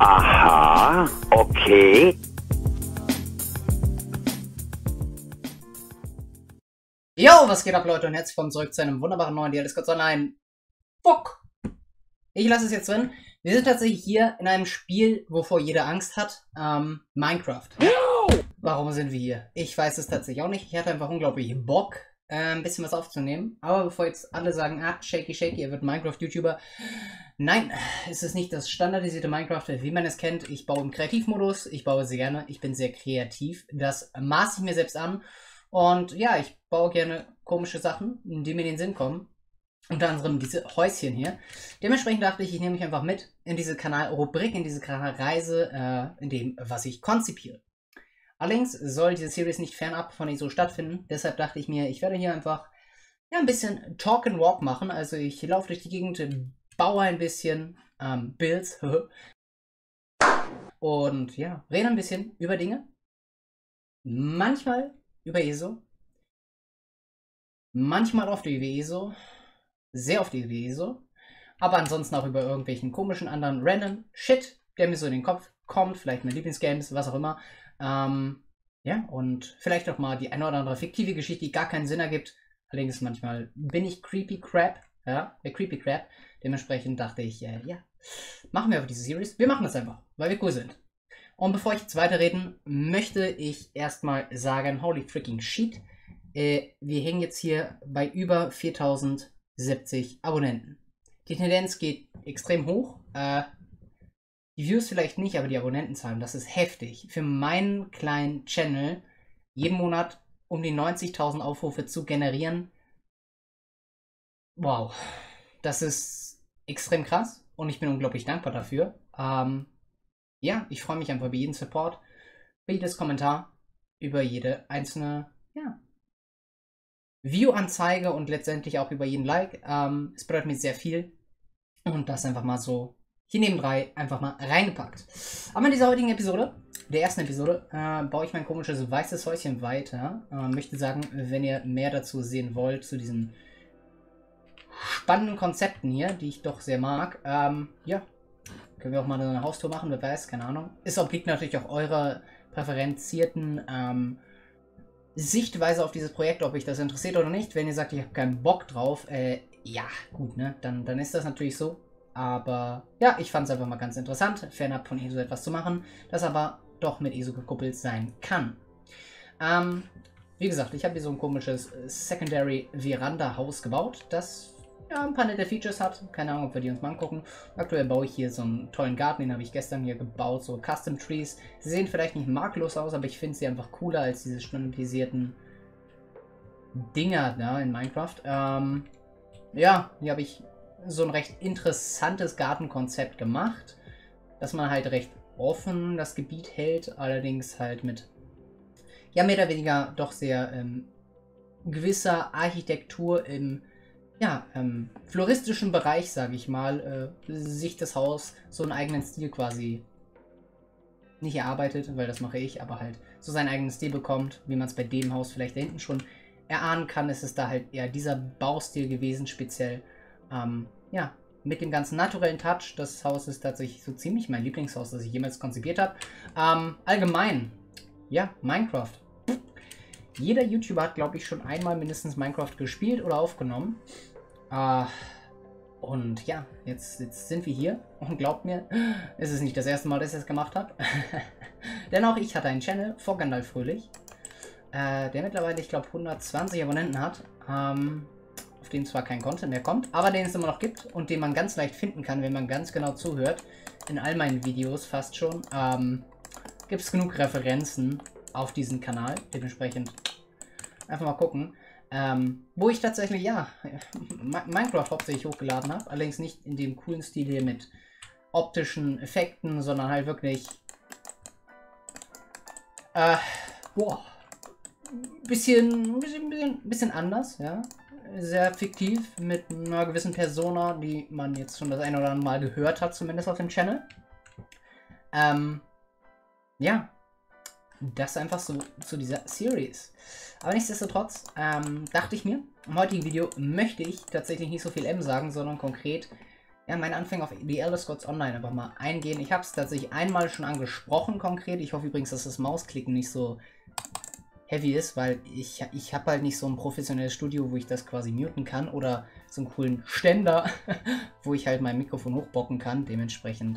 Aha, okay. Yo, was geht ab, Leute, und herzlich willkommen zurück zu einem wunderbaren neuen Discord Online. Bock! Ich lasse es jetzt drin. Wir sind tatsächlich hier in einem Spiel, wovor jeder Angst hat. Minecraft. Warum sind wir hier? Ich weiß es tatsächlich auch nicht. Ich hatte einfach unglaublich Bock, ein bisschen was aufzunehmen. Aber bevor jetzt alle sagen, ah, Shaky, er wird Minecraft-YouTuber. Nein, es ist nicht das standardisierte Minecraft, wie man es kennt. Ich baue im Kreativmodus, ich baue sehr gerne, ich bin sehr kreativ. Das maße ich mir selbst an. Und ja, ich baue gerne komische Sachen, die mir in den Sinn kommen. Unter anderem diese Häuschen hier. Dementsprechend dachte ich, ich nehme mich einfach mit in diese Kanalrubrik, in diese Kanalreise, in dem, was ich konzipiere. Allerdings soll diese Series nicht fernab von ESO stattfinden. Deshalb dachte ich mir, ich werde hier einfach ja, ein bisschen Talk and Walk machen. Also ich laufe durch die Gegend, baue ein bisschen Builds und ja, rede ein bisschen über Dinge. Manchmal über ESO. Manchmal oft über ESO. Sehr oft über ESO. Aber ansonsten auch über irgendwelchen komischen anderen random Shit, der mir so in den Kopf kommt. Vielleicht meine Lieblingsgames, was auch immer. Ja, und vielleicht auch mal die eine oder andere fiktive Geschichte, die gar keinen Sinn ergibt. Allerdings manchmal bin ich Creepy Crab. Ja, der Creepy Crab. Dementsprechend dachte ich, ja, machen wir einfach diese Series. Wir machen das einfach, weil wir cool sind. Und bevor ich jetzt weiterreden, möchte ich erstmal sagen, holy freaking shit. Wir hängen jetzt hier bei über 4070 Abonnenten. Die Tendenz geht extrem hoch. Die Views vielleicht nicht, aber die Abonnentenzahlen, das ist heftig. Für meinen kleinen Channel jeden Monat um die 90.000 Aufrufe zu generieren. Wow, das ist extrem krass und ich bin unglaublich dankbar dafür. Ja, ich freue mich einfach über jeden Support, über jedes Kommentar, über jede einzelne, ja, View-Anzeige und letztendlich auch über jeden Like. Es bedeutet mir sehr viel und das einfach mal so hier nebenbei einfach mal reingepackt. Aber in dieser heutigen Episode, der ersten Episode, baue ich mein komisches weißes Häuschen weiter. Möchte sagen, wenn ihr mehr dazu sehen wollt, zu diesen spannenden Konzepten hier, die ich doch sehr mag, ja, können wir auch mal eine Haustour machen, wer weiß, keine Ahnung. Es obliegt natürlich auch eurer präferenzierten Sichtweise auf dieses Projekt, ob euch das interessiert oder nicht. Wenn ihr sagt, ich habe keinen Bock drauf, ja, gut, ne, dann ist das natürlich so. Aber ja, ich fand es einfach mal ganz interessant, fernab von ESO etwas zu machen, das aber doch mit ESO gekuppelt sein kann. Wie gesagt, ich habe hier so ein komisches Secondary Veranda Haus gebaut, das ja ein paar nette Features hat. Keine Ahnung, ob wir die uns mal angucken. Aktuell baue ich hier so einen tollen Garten, den habe ich gestern hier gebaut, so Custom Trees. Sie sehen vielleicht nicht makellos aus, aber ich finde sie einfach cooler als diese standardisierten Dinger da in Minecraft. Ja, hier habe ich so ein recht interessantes Gartenkonzept gemacht, dass man halt recht offen das Gebiet hält, allerdings halt mit ja mehr oder weniger doch sehr gewisser Architektur im ja, floristischen Bereich, sage ich mal, sich das Haus so einen eigenen Stil quasi nicht erarbeitet, weil das mache ich, aber halt so seinen eigenen Stil bekommt, wie man es bei dem Haus vielleicht da hinten schon erahnen kann, ist es da halt eher dieser Baustil gewesen, speziell. Ja, mit dem ganzen naturellen Touch. Das Haus ist tatsächlich so ziemlich mein Lieblingshaus, das ich jemals konzipiert habe. Allgemein, ja, Minecraft. Jeder YouTuber hat, glaube ich, schon einmal mindestens Minecraft gespielt oder aufgenommen. Und ja, jetzt sind wir hier. Und glaubt mir, es ist nicht das erste Mal, dass ich das gemacht habe. Denn auch ich hatte einen Channel vor Gandalf Fröhlich, der mittlerweile, ich glaube, 120 Abonnenten hat. Auf dem zwar kein Content mehr kommt, aber den es immer noch gibt und den man ganz leicht finden kann, wenn man ganz genau zuhört. In all meinen Videos fast schon. Gibt es genug Referenzen auf diesen Kanal. Dementsprechend einfach mal gucken. Wo ich tatsächlich, ja, Minecraft hauptsächlich hochgeladen habe. Allerdings nicht in dem coolen Stil hier mit optischen Effekten, sondern halt wirklich boah, bisschen anders, ja. Sehr fiktiv, mit einer gewissen Persona, die man jetzt schon das ein oder andere Mal gehört hat, zumindest auf dem Channel. Ja, das einfach so zu dieser Series. Aber nichtsdestotrotz dachte ich mir, im heutigen Video möchte ich tatsächlich nicht so viel M sagen, sondern konkret ja, meine Anfänge auf The Elder Scrolls Online einfach mal eingehen. Ich habe es tatsächlich einmal schon angesprochen konkret. Ich hoffe übrigens, dass das Mausklicken nicht so heavy ist, weil ich habe halt nicht so ein professionelles Studio, wo ich das quasi muten kann oder so einen coolen Ständer, wo ich halt mein Mikrofon hochbocken kann. Dementsprechend,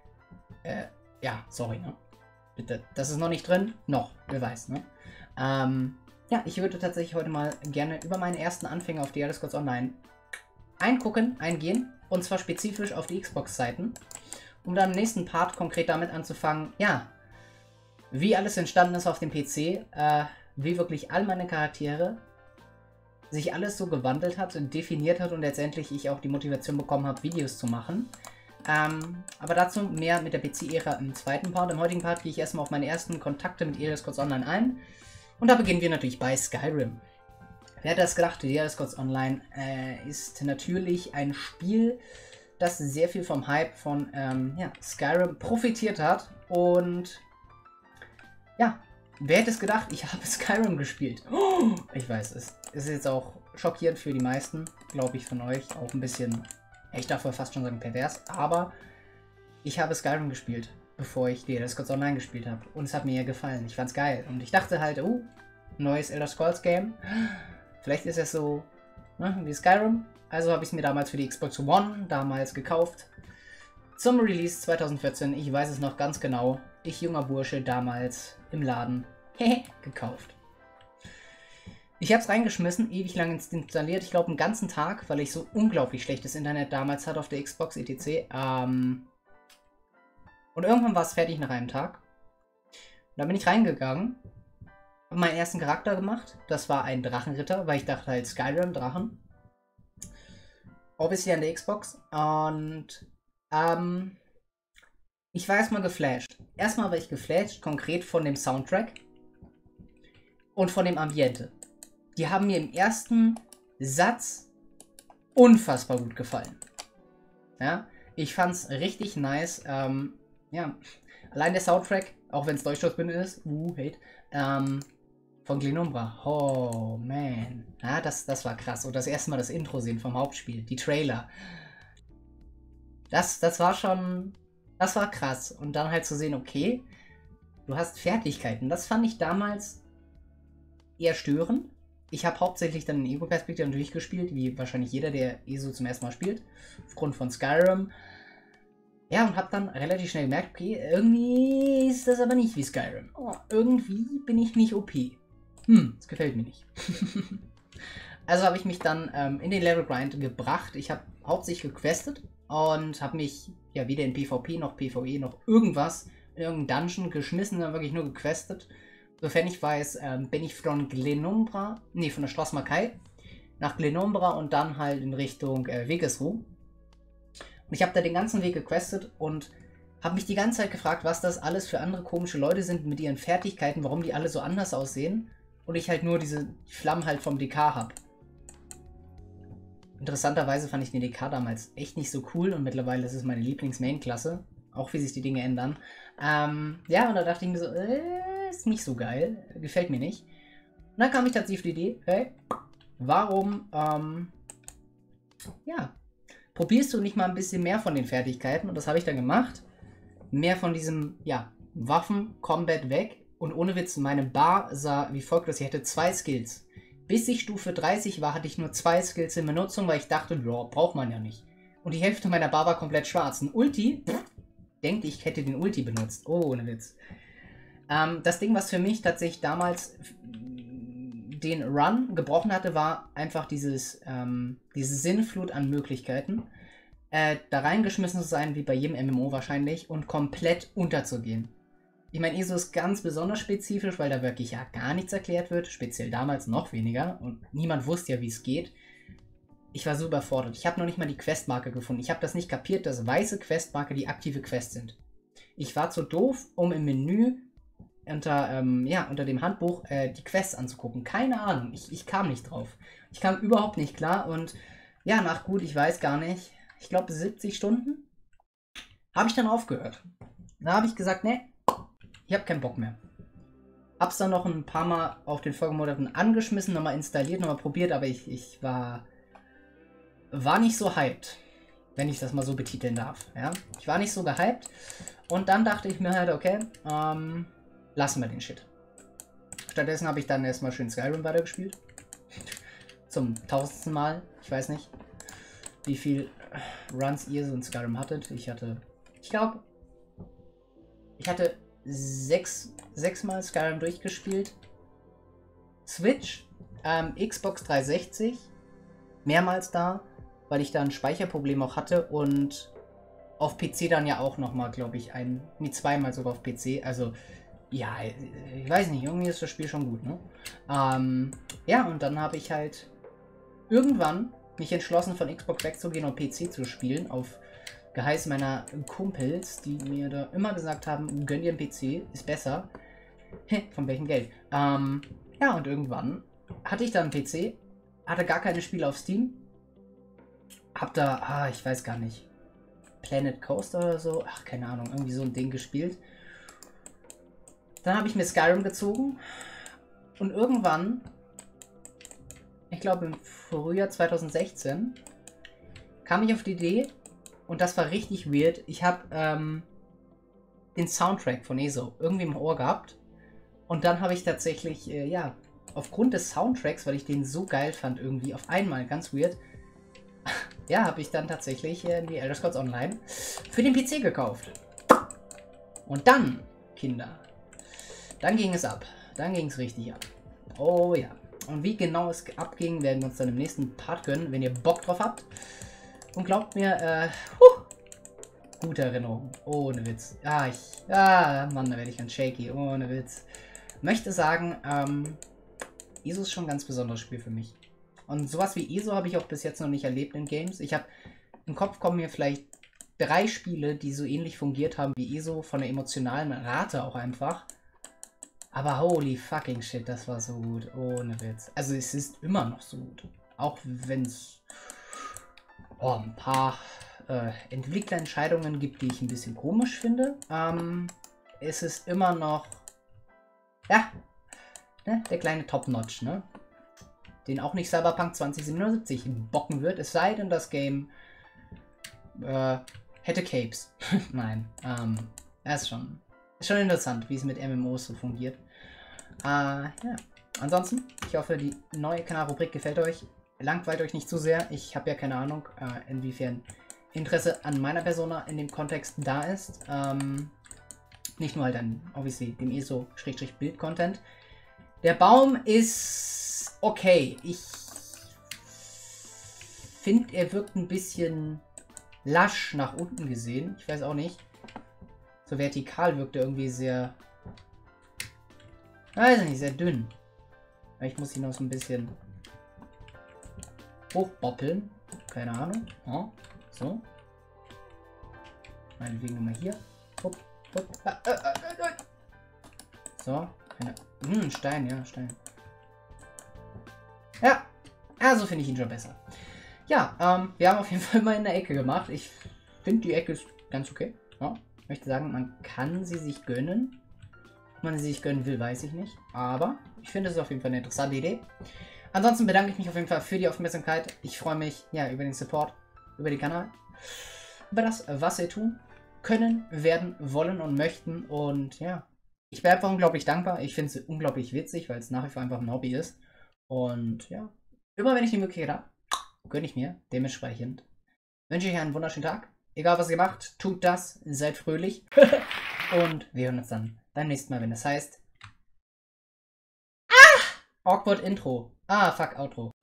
ja, sorry, ne? Bitte, das ist noch nicht drin? Noch, wer weiß, ne? Ja, ich würde tatsächlich heute mal gerne über meine ersten Anfänge auf The Elder Scrolls Online eingehen. Und zwar spezifisch auf die Xbox-Seiten. Um dann im nächsten Part konkret damit anzufangen, ja, wie alles entstanden ist auf dem PC, wie wirklich all meine Charaktere sich alles so gewandelt hat und definiert hat und letztendlich ich auch die Motivation bekommen habe, Videos zu machen. Aber dazu mehr mit der PC-Ära im zweiten Part. Im heutigen Part gehe ich erstmal auf meine ersten Kontakte mit Elder Scrolls Online ein. Und da beginnen wir natürlich bei Skyrim. Wer hätte das gedacht? The Elder Scrolls Online ist natürlich ein Spiel, das sehr viel vom Hype von ja, Skyrim profitiert hat. Und ja, wer hätte es gedacht? Ich habe Skyrim gespielt. Oh, ich weiß, es ist jetzt auch schockierend für die meisten, glaube ich, von euch. Auch ein bisschen, ich darf fast schon sagen pervers. Aber ich habe Skyrim gespielt, bevor ich The Elder Scrolls Online gespielt habe. Und es hat mir ja gefallen. Ich fand's geil. Und ich dachte halt, oh, neues Elder Scrolls Game. Vielleicht ist es so, ne, wie Skyrim. Also habe ich es mir damals für die Xbox One damals gekauft. Zum Release 2014. Ich weiß es noch ganz genau. Ich, junger Bursche, damals im Laden gekauft. Ich habe es reingeschmissen, ewig lang installiert. Ich glaube einen ganzen Tag, weil ich so unglaublich schlechtes Internet damals hatte auf der Xbox etc. Und irgendwann war es fertig nach einem Tag. Und dann bin ich reingegangen. Habe meinen ersten Charakter gemacht. Das war ein Drachenritter, weil ich dachte halt Skyrim, Drachen. Obviously an der Xbox. Und ich war erstmal geflasht. Erstmal war ich geflasht, konkret von dem Soundtrack und von dem Ambiente. Die haben mir im ersten Satz unfassbar gut gefallen. Ja, ich fand's richtig nice. Ja, allein der Soundtrack, auch wenn es Deutschlandbündel ist, hate, von Glenumbra. Oh, man. Ja, das war krass. Und das erste Mal das Intro sehen vom Hauptspiel. Die Trailer. Das war schon... Das war krass. Und dann halt zu sehen, okay, du hast Fertigkeiten. Das fand ich damals eher störend. Ich habe hauptsächlich dann in Ego-Perspektive natürlich gespielt, wie wahrscheinlich jeder, der ESO zum ersten Mal spielt. Aufgrund von Skyrim. Ja, und habe dann relativ schnell gemerkt, okay, irgendwie ist das aber nicht wie Skyrim. Oh, irgendwie bin ich nicht OP. Das gefällt mir nicht. Also habe ich mich dann in den Level Grind gebracht. Ich habe hauptsächlich gequestet und habe mich ja weder in PvP noch PvE noch irgendwas in irgendeinen Dungeon geschmissen, sondern wirklich nur gequestet. Sofern ich weiß, bin ich von Glenumbra, nee, von der Schloss Mackay nach Glenumbra und dann halt in Richtung Wegesruh. Und ich habe da den ganzen Weg gequestet und habe mich die ganze Zeit gefragt, was das alles für andere komische Leute sind mit ihren Fertigkeiten, warum die alle so anders aussehen und ich halt nur diese Flammen halt vom DK habe. Interessanterweise fand ich den DK damals echt nicht so cool und mittlerweile ist es meine Lieblings-Main-Klasse, auch wie sich die Dinge ändern. Ja, und da dachte ich mir so, ist nicht so geil, gefällt mir nicht. Und dann kam ich tatsächlich auf die Idee, hey, warum, ja, probierst du nicht mal ein bisschen mehr von den Fertigkeiten? Und das habe ich dann gemacht. Mehr von diesem, ja, Waffen-Combat weg. Und ohne Witz, meine Bar sah wie folgt aus. Ich hätte 2 Skills. Bis ich Stufe 30 war, hatte ich nur 2 Skills in Benutzung, weil ich dachte, boah, braucht man ja nicht. Und die Hälfte meiner Bar war komplett schwarz. Ein Ulti, denkt, ich hätte den Ulti benutzt. Oh, ohne Witz. Das Ding, was für mich tatsächlich damals den Run gebrochen hatte, war einfach diese Sinnflut an Möglichkeiten. Da reingeschmissen zu sein, wie bei jedem MMO wahrscheinlich, und komplett unterzugehen. Ich meine, ESO ist ganz besonders spezifisch, weil da wirklich ja gar nichts erklärt wird, speziell damals noch weniger, und niemand wusste ja, wie es geht. Ich war so überfordert. Ich habe noch nicht mal die Questmarke gefunden. Ich habe das nicht kapiert, dass weiße Questmarke die aktive Quest sind. Ich war zu doof, um im Menü unter dem Handbuch die Quests anzugucken. Keine Ahnung, ich kam nicht drauf. Ich kam überhaupt nicht klar und ja, nach gut, ich weiß gar nicht, ich glaube 70 Stunden, habe ich dann aufgehört. Da habe ich gesagt, ne, ich habe keinen Bock mehr. Hab's dann noch ein paar Mal auf den Folgemonaten angeschmissen, nochmal installiert, nochmal probiert, aber ich war nicht so hyped. Wenn ich das mal so betiteln darf. Ja? Ich war nicht so gehypt. Und dann dachte ich mir halt, okay, lassen wir den Shit. Stattdessen habe ich dann erstmal schön Skyrim weitergespielt. Zum 1000. Mal. Ich weiß nicht, wie viel Runs ihr so in Skyrim hattet. Ich glaube, ich hatte 6 Mal Skyrim durchgespielt. Switch, Xbox 360, mehrmals da, weil ich da ein Speicherproblem auch hatte und auf PC dann ja auch nochmal, glaube ich, zweimal sogar auf PC. Also, ja, ich weiß nicht, irgendwie ist das Spiel schon gut, ne? Ja, und dann habe ich halt irgendwann mich entschlossen, von Xbox wegzugehen und PC zu spielen, auf Geheiß meiner Kumpels, die mir da immer gesagt haben, gönn dir einen PC, ist besser. Von welchem Geld? Ja, und irgendwann hatte ich dann einen PC, hatte gar keine Spiele auf Steam, hab da, ich weiß gar nicht, Planet Coaster oder so, ach, keine Ahnung, irgendwie so ein Ding gespielt. Dann habe ich mir Skyrim gezogen und irgendwann, ich glaube im Frühjahr 2016, kam ich auf die Idee, und das war richtig weird, ich habe den Soundtrack von ESO irgendwie im Ohr gehabt und dann habe ich tatsächlich, ja, aufgrund des Soundtracks, weil ich den so geil fand irgendwie, auf einmal, ganz weird, ja, habe ich dann tatsächlich die Elder Scrolls Online für den PC gekauft. Und dann, Kinder, dann ging es ab. Dann ging es richtig ab. Oh ja. Und wie genau es abging, werden wir uns dann im nächsten Part gönnen, wenn ihr Bock drauf habt. Und glaubt mir, gute Erinnerung. Ohne Witz. Mann, da werde ich ganz shaky. Ohne Witz. Möchte sagen, ESO ist schon ein ganz besonderes Spiel für mich. Und sowas wie ESO habe ich auch bis jetzt noch nicht erlebt in Games. Ich habe im Kopf kommen mir vielleicht 3 Spiele, die so ähnlich fungiert haben wie ESO, von der emotionalen Rate auch einfach. Aber holy fucking shit, das war so gut. Ohne Witz. Also es ist immer noch so gut. Auch wenn es ein paar Entwicklerentscheidungen gibt, die ich ein bisschen komisch finde. Es ist immer noch, ja, ne, der kleine Top-Notch, ne? Den auch nicht Cyberpunk 2077 bocken wird, es sei denn, das Game hätte Capes. Nein, das ist schon interessant, wie es mit MMOs so fungiert. Ja. Ansonsten, ich hoffe, die neue Kanalrubrik gefällt euch. Langweilt euch nicht zu sehr. Ich habe ja keine Ahnung, inwiefern Interesse an meiner Persona in dem Kontext da ist. Nicht nur halt an, obviously, dem ESO-Bild-Content. Der Baum ist okay. Ich finde, er wirkt ein bisschen lasch nach unten gesehen. Ich weiß auch nicht. So vertikal wirkt er irgendwie sehr, weiß nicht, sehr dünn. Ich muss ihn noch so ein bisschen hochboppeln. Keine Ahnung. Ja, so. Meinetwegen mal hier. Hopp, hopp. So. Stein, ja, Stein. Ja, also finde ich ihn schon besser. Ja, wir haben auf jeden Fall mal in der Ecke gemacht. Ich finde, die Ecke ist ganz okay. Ja, ich möchte sagen, man kann sie sich gönnen. Ob man sie sich gönnen will, weiß ich nicht. Aber ich finde, es ist auf jeden Fall eine interessante Idee. Ansonsten bedanke ich mich auf jeden Fall für die Aufmerksamkeit. Ich freue mich, ja, über den Support, über den Kanal, über das, was wir tun, können, werden, wollen und möchten. Und ja, ich bin einfach unglaublich dankbar. Ich finde es unglaublich witzig, weil es nach wie vor einfach ein Hobby ist. Und ja, immer wenn ich die Möglichkeit habe, gönne ich mir. Dementsprechend wünsche ich euch einen wunderschönen Tag. Egal was ihr macht, tut das, seid fröhlich. Und wir hören uns dann beim nächsten Mal, wenn es heißt Awkward Intro. Fuck, Outro.